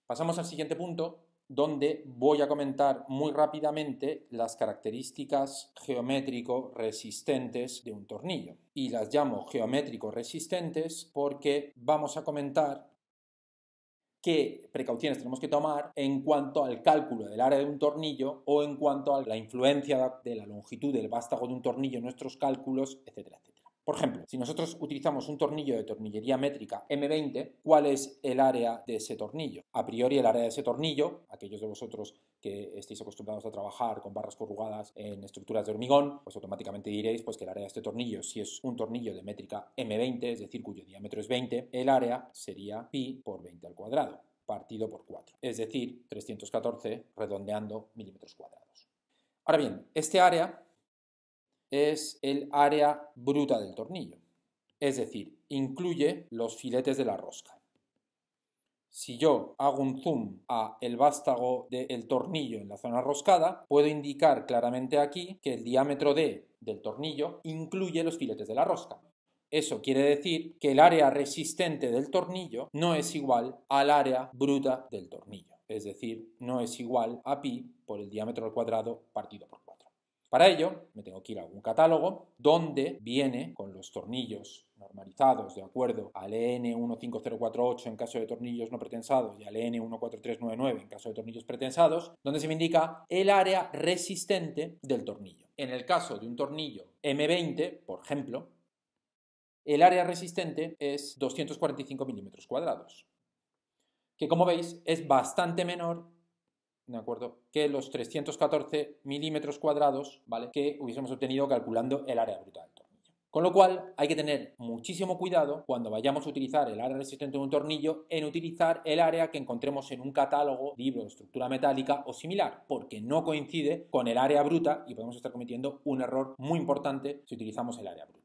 Pasamos al siguiente punto, donde voy a comentar muy rápidamente las características geométrico-resistentes de un tornillo. Y las llamo geométrico-resistentes porque vamos a comentar qué precauciones tenemos que tomar en cuanto al cálculo del área de un tornillo o en cuanto a la influencia de la longitud del vástago de un tornillo en nuestros cálculos, etcétera, etcétera. Por ejemplo, si nosotros utilizamos un tornillo de tornillería métrica M20, ¿cuál es el área de ese tornillo? A priori el área de ese tornillo, aquellos de vosotros que estéis acostumbrados a trabajar con barras corrugadas en estructuras de hormigón, pues automáticamente diréis pues, que el área de este tornillo, si es un tornillo de métrica M20, es decir, cuyo diámetro es 20, el área sería pi por 20 al cuadrado, partido por 4, es decir, 314 redondeando milímetros cuadrados. Ahora bien, este área es el área bruta del tornillo, es decir, incluye los filetes de la rosca. Si yo hago un zoom a el vástago del tornillo en la zona roscada, puedo indicar claramente aquí que el diámetro D del tornillo incluye los filetes de la rosca. Eso quiere decir que el área resistente del tornillo no es igual al área bruta del tornillo, es decir, no es igual a pi por el diámetro al cuadrado partido por 4. Para ello, me tengo que ir a algún catálogo donde viene con los tornillos normalizados de acuerdo al EN 15048 en caso de tornillos no pretensados y al EN 14399 en caso de tornillos pretensados, donde se me indica el área resistente del tornillo. En el caso de un tornillo M20, por ejemplo, el área resistente es 245 milímetros cuadrados, que como veis es bastante menor, ¿de acuerdo?, que los 314 milímetros cuadrados, ¿vale?, que hubiésemos obtenido calculando el área bruta del tornillo. Con lo cual hay que tener muchísimo cuidado cuando vayamos a utilizar el área resistente de un tornillo en utilizar el área que encontremos en un catálogo, libro de estructura metálica o similar, porque no coincide con el área bruta y podemos estar cometiendo un error muy importante si utilizamos el área bruta.